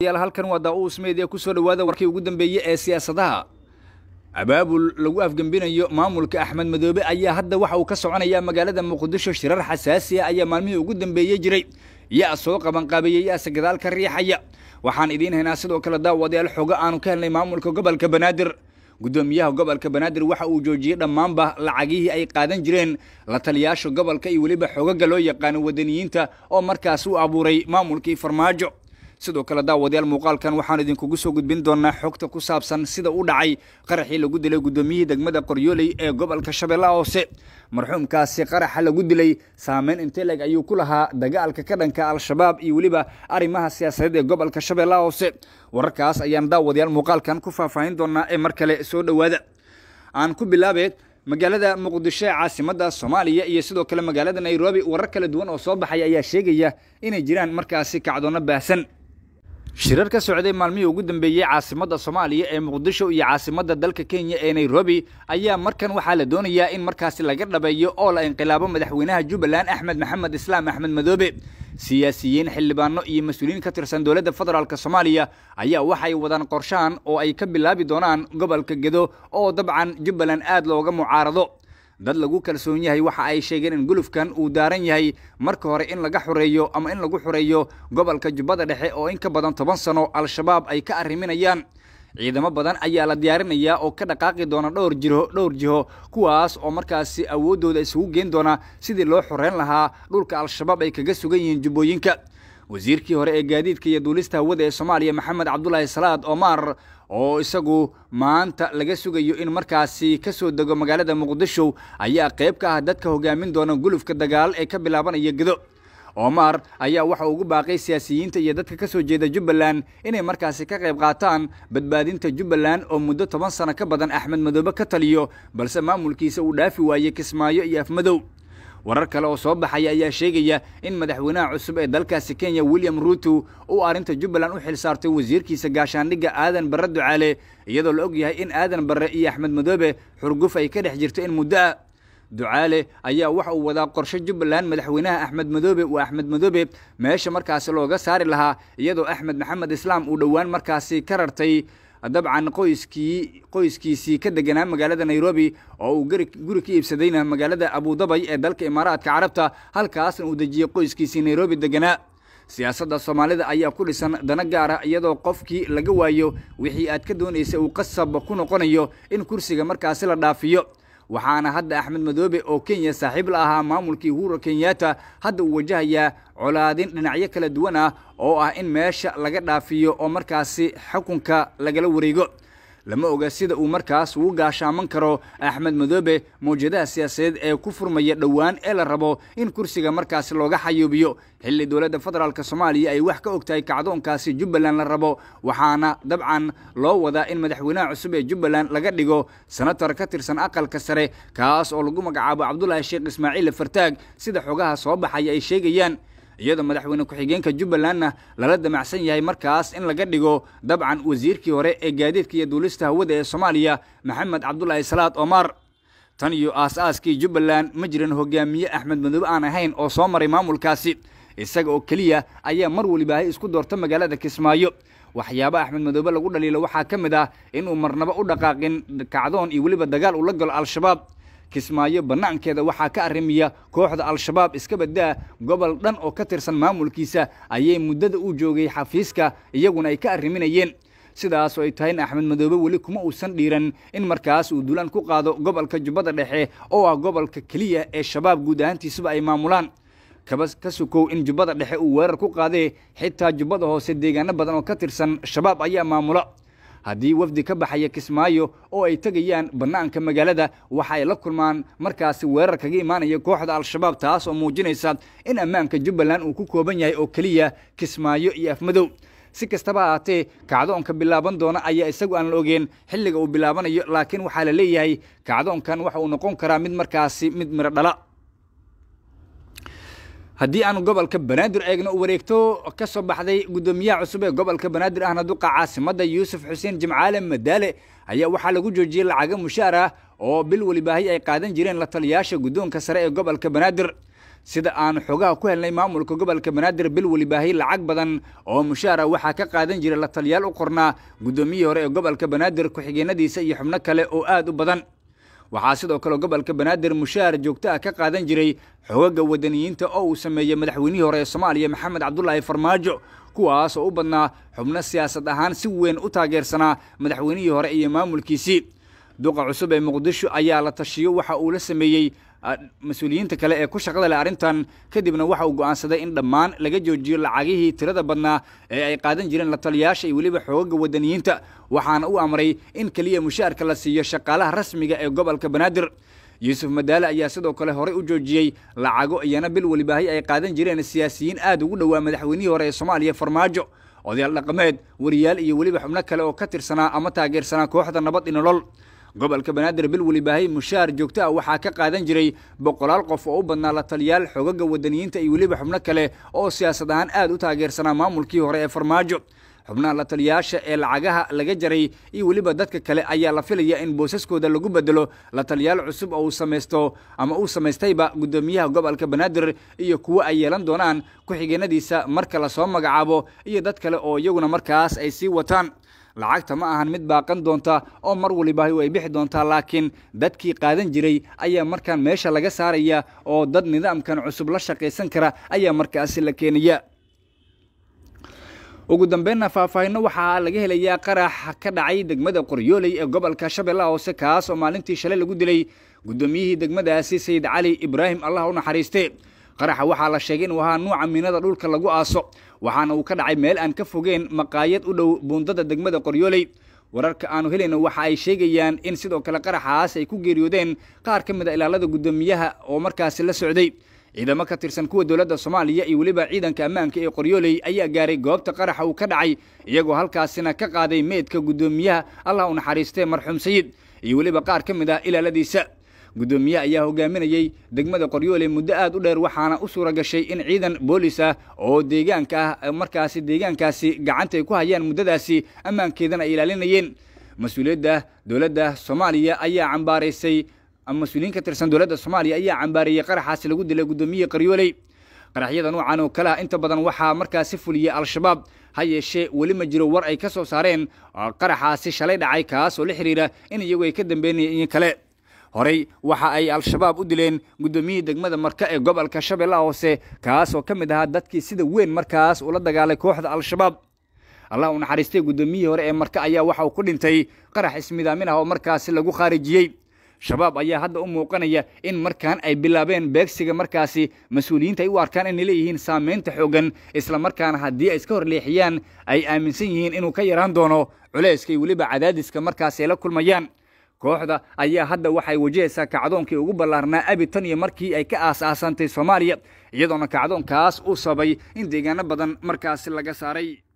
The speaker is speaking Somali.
halkan waa Daa'uus Media ku soo dhawaada warkii ugu dambeeyay ee siyaasadaha abaabul lagu afgambinayo maamulka Axmed Madoobe ayaa hadda waxa uu ka soconaya magaalada Muqdisho shirar xasaasi ah ayaa maalmihii ugu dambeeyay jiray yaa soo qaban qaabiyay sagadaal ka riixaya waxaan idin haynaa sidoo kale daawadayaal xogo aanu ka helnay maamulka gobolka Banaadir gudoomiyaha gobolka Banaadir waxa uu joojiyay dhamaanba lacagihii ay qaadan jireen la taliyaasha gobolka iyo waliba xogaga loo yaqaan wadaniyiinta oo markaas uu abuuray maamulkii Farmaajo sidoo kale daawadayaal muuqaalkan waxaan idinkugu soo gudbin doonaa xogta ku saabsan sida uu dhacay qaraxii lagu dilay gudoomiyihii degmada Qoryooley ee gobolka Shabeellaha Hoose marxuumkaasi qaraxa lagu dilay saameyn intee lag ayuu ku lahaa dagaalka ka dhanka al-shabaab iyo waliba arrimaha siyaasadeed ee gobolka Shabeellaha Hoose wararkaas ayaan daawadayaal muuqaalkan ku faahfaahin doonaa ee mar kale soo dhawaada aan ku bilaabay magaalada Muqdisho caasimadda Soomaaliya iyo sidoo kale magaalada Nairobi warar kala duwan oo soo baxay ayaa sheegaya inay jiraan markaasi kacdoon baahsan shirar ka socday maalmihii ugu dambeeyay caasimadda Soomaaliya ee Muqdisho iyo caasimadda dalka Kenya ee Nairobi ayaa markan waxa la doonayaa in markaasi laga dhabeeyo oo la inqilaabo madaxweynaha Jubbaland Axmed Maxamed Islaam Axmed Madoobe siyaasiyiin xildhibaano iyo mas'uuliyiin ka tirsan dowladda federaalka Soomaaliya ayaa waxay wadaan qorshahan oo ay ka bilaabi doonaan gobolka Gedo oo dabcan Jubbaland aad looga mucaarado dad lagu kalsoon yahay waxa ay sheegeen in gulufkan uu daaran yahay marka hore in laga xoreeyo ama in lagu xoreeyo gobolka Jubbada Dhexe oo in ka badan 10 sano al-shabaab ay ka arriminayaan ciidamo badan ayaa la diyaarinayaa oo ka dhaqaaqi doona dhowr jiho kuwaas oo markaasi awoodooda isugu geen doona sidii loo xoreyn lahaa dhulka al-shabaab ay kaga sugan yihiin jubbooyinka wasiirkii hore ee gaadiidka iyo duulista hawada ee Soomaaliya Maxamed Cabdullaahi Salaad Omar oo isagu maanta laga sugayo in markaasi ka soo dago magaalada Muqdisho ayaa qayb ka ah dadka hogaamin doona gulufka dagaal ee ka bilaabanaya Gedo Omar ayaa waxa ugu baaqay siyaasiyiinta iyo dadka ka soo jeeda Jubbaland inay markaasi ka qayb qaataan badbaadinta Jubbaland oo muddo 10 sano ka badan Axmed Madoobe ka taliyo balse maamulkiisa uu dhaafi waayay Kismaayo iyo Afmadow warar kale oo soo baxay ayaa sheegaya in madaxweynaha cusub ee dalkaasi Kenya William Ruto uu arinta Jubbaland u xil saartay wasiirkiisa gaashaandhigga Aadan Barre Ducaale iyadoo la og yahay in Aadan Barre iyo Axmed Madoobe xurguf ay ka dhex jirto in muddo Ducaale ayaa waxa uu wadaa qorshe Jubbaland madaxweynaha Axmed Madoobe meesha markaasi looga saari lahaa iyadoo Axmed Maxamed Islaam uu dhawaan markaasi ka rartay dabcan qoyskiisii ka deganaa magaalada Nairobi oo uu guri ka iibsadayna magaalada Abu Dhabi ee dalka Imaaraadka Carabta halkaasna uu dajiyay qoyskiisii Nairobi deganaa siyaasadda Soomaalida ayaa ku dhisan dana gaar ah iyadoo qofkii laga waayo wixii aad ka doonaysay uu qasab ku noqonayo in kursiga markaasi la dhaafiyo waxaana hadda Axmed Madoobe oo Kenya saaxiib la ahaa maamulkii Uhuru Kenyatta hadda uu wajahayaa colaadin dhinacyo kala duwan ah oo ah in meesha laga dhaafiyo oo markaasi xukunka lagala wareego lama oga sida uu markaas ugu gaashaaman karo Axmed Madoobe mowjadaha siyaasadeed ee ku furmaya dhawaan ee la rabo in kursiga markaasi looga xayuubiyo xilli dowladda federaalka Soomaaliya ay wax ka ogtahay kacdoonkaasi Jubbaland la rabo waxaana dabcan loo wadaa in madaxweynaha cusub ee Jubbaland laga dhigo senator ka tirsan aqalka sare kaas oo lagu magacaabo Cabdullaahi Sheekh Ismaaciil Fartaag sida xogaha soo baxay ay sheegayaan iyadoo madaxweyne ku-xigeenka Jubbalandna lala damacsan yahay markaas in laga dhigo dabcan wasiirkii hore ee gaadiidka iyo duulista hawada ee Soomaaliya Maxamed Cabdullaahi Salaad Omar tan iyo aasaaskii Jubbaland ma jiran hogaamiye Axmed Madoobe aan ahayn oo soo maray maamulkaasi isaga oo kaliya ayaa mar waliba isku doorta magaalada Kismaayo waxyaabo Axmed Madoobe lagu dhaliilo waxaa ka mid ah in uu marnaba u dhaqaaqin kacdoon iyo waliba dagaal uu la galo al-shabaab Kismaayo banaankeeda waxaa ka arrimiya kooxda al-shabaab iska badaa gobol dhan oo ka tirsan maamulkiisa ayay muddada u joogay xafiiska iyaguna ay ka arriminayeen sidaas oo ay tahay Axmed Madoobe wali kuma uusan dhiiran in markaas uu duulaan ku qaado gobolka Jubbada Dhexe oo ah gobolka kaliya ee shabaab guud ahaantiisuba ay maamulaan ka sukow in Jubbada Dhexe uu weerar ku qaaday xitaa Jubbada Hoose deegaano badan oo ka tirsan shabaab ayaa maamula haddii wafdi ka baxaya Kismaayo oo ay tagayaan banaanka magaalada waxa ay la kulmaan markaasi weerar kaga imaanaya kooxda al-shabaab taas oo muujinaysa in ammaanka Jubbaland uu ku kooban yahay oo kaliya Kismaayo iyo Afmadow si kastaba ahaatee kacdoonka bilaaban doona ayaa isagu aan la ogeyn xilliga uu bilaabanayo laakiin waxaa la leeyahay kacdoonkan waxa uu noqon karaa mid markaasi mid miro dhala haddii aanu gobolka Banaadir eegno wareegto ka soo baxday gudoomiyaha cusub ee gobolka Banaadir ahna duqa caasimadda Yuusuf Xuseen Jimcaale Madaale ayaa waxaa lagu joojiyay lacag mushaar ah oo bil waliba ay qaadan jireen la taliyaasha gudoonka sare ee gobolka Banaadir sida aan xogaha ku helnay maamulka gobolka banaadir bil walibaahay lacag badan oo mushaara waxaa ka qaadan jiray la taliyaal u qornaa guddoomiyihii hore ee gobolka banaadir ku-xigeenadiisa iyo xubno kale oo aad u badan. waxaa sidoo kale gobolka banaadir mushaar joogto ah ka qaadan jiray xogaga wadaniyiinta oo uu sameeyey madaxweynihii hore ee Soomaaliya Maxamed Cabdullaahi Farmaajo, kuwaas oo u badnaa xubno siyaasad ahaan si weyn u taageersanaa madaxweynihii hore iyo maamulkiisii. duqa cusub ee Muqdisho ayaa la tashiyo waxa uu la sameeyey mas-uuliyiinta kale ee ku shaqada leh arrintan, kadibna waxa uu go'aansaday in dhammaan laga joojiyo lacagihii tirada badnaa ee ay qaadan jireen la taliyaasha iyo weliba xogaga wadaniyiinta, waxaana uu amray in keliya mushaarka la siiyo shaqaalaha rasmiga ee gobolka banaadir. yuusuf madaale ayaa sidoo kale horey u joojiyey lacago iyana bil walibaahay ay qaadan jireen siyaasiyiin aad ugu dhowaa madaxweynihii hore ee Soomaaliya Farmaajo, odayaal dhaqameed, wariyaal iyo weliba xubno kale oo ka tirsanaa ama taageersanaa kooxda nabad iyo nolol. gobolka banaadir bil walibaahay mushaar joogto ah waxaa ka qaadan jiray boqolaal qof oo u badnaa la taliyaal xogaga wadaniyiinta iyo weliba xubno kale oo siyaasad ahaan aad u taageersanaa maamulkii hore ee Farmaajo. xubnaha la taliyaasha ee lacagaha laga jaray iyo weliba dadka kale ayaa la filaya in boosaskooda lagu bedelo la taliyaal cusub oo uu samaysto ama uu samaystayba guddoomiyaha gobolka banaadir iyo kuwo ay yeelan doonaan ku-xigeenadiisa marka la soo magacaabo iyo dad kale oo iyaguna markaas ay sii wataan. lacagta ma ahan mid baaqan doonta oo mar walibaahay way bixi doontaa, laakiin dadkii qaadan jiray ayaa markaan meesha laga saaraya oo dad nidaamkan cusub la shaqaysan kara ayaa markaasi la keenaya. ugu dambeynna faahfaahinno waxaa laga helayaa qarax ka dhacay degmada Qoryooley ee gobolka Shabeellaha Hoose, kaas oo maalintii shalay lagu dilay guddoomiyihii degmadaasi Sayid Cali Ibraahim Allah u naxariistay. qaraxa waxaa la sheegay inuu ahaa nuuca miinada dhulka lagu aaso, waxaana uu ka dhacay meel aan ka fogeen maqaayad u dhow buundada degmada Qoryooley. wararka aanu helayno waxa ay sheegayaan in sidoo kale qaraxaas ay ku geeriyoodeen qaar ka mid ah ilaalada guddoomiyaha oo markaasi la socday. ciidamo ka tirsan kuwa dowladda Soomaaliya iyo weliba ciidanka ammaanka ee Qoryooley ayaa gaaray goobta qaraxa uu ka dhacay, iyagoo halkaasina ka qaaday meedka guddoomiyaha Allah u naxariistay marxuum Sayid iyo weliba qaar ka mid ah ilaaladiisa. guddoomiyaha ayaa hogaaminayay degmada Qoryooley muddo aad u dheer, waxaana u suura gashay in ciidan boolis ah oo deegaanka ah markaasi deegaankaasi gacanta ay ku hayaan muddadaasi ammaankeedana ay ilaalinayeen. mas-uuliyadda dowladda Soomaaliya ayaa cambaaraysay mas-uuliyiin ka tirsan dowladda Soomaaliya ayaa cambaarayay qaraxaasi lagu dilay guddoomiyihii Qoryooley. qaraxyada noocan oo kale ah inta badan waxaa markaasi fuliyay Al-Shabaab, ha yeeshee weli ma jiro war ay ka soo saareen qaraxaasi shalay dhacay kaas oo la xiriira in iyagu ay ka dambeynayeen kale. horey waxa ay Al-Shabaab u dileen guddoomiyihii degmada Marka ee gobolka Shabeellaha Hoose, kaas oo ka mid ahaa dadkii sida weyn markaas ula dagaalay kooxda Al-Shabaab. Allah u naxariistay guddoomiyihii hore ee Marka ayaa waxa uu ku dhintay qarax ismidaamin ah oo markaasi lagu khaarijiyey. shabaab ayaa hadda u muuqanaya in markaan ay bilaabeen beegsiga markaasi mas-uuliyiinta ay u arkaan inay leeyihiin saameynta xoogan, isla markaana haddii ay iska horleexiyaan ay aaminsan yihiin inuu ka yaraan doono culayska iyo weliba cadaadiska markaasi ay la kulmayaan. kooxda ayaa hadda waxay wajahaysaa kacdoonkii ugu ballaarnaa abi tan iyo markii ay ka aas-aasantay Soomaaliya, iyadoona kacdoonkaas uu sabay in deegaano badan markaasi laga saaray.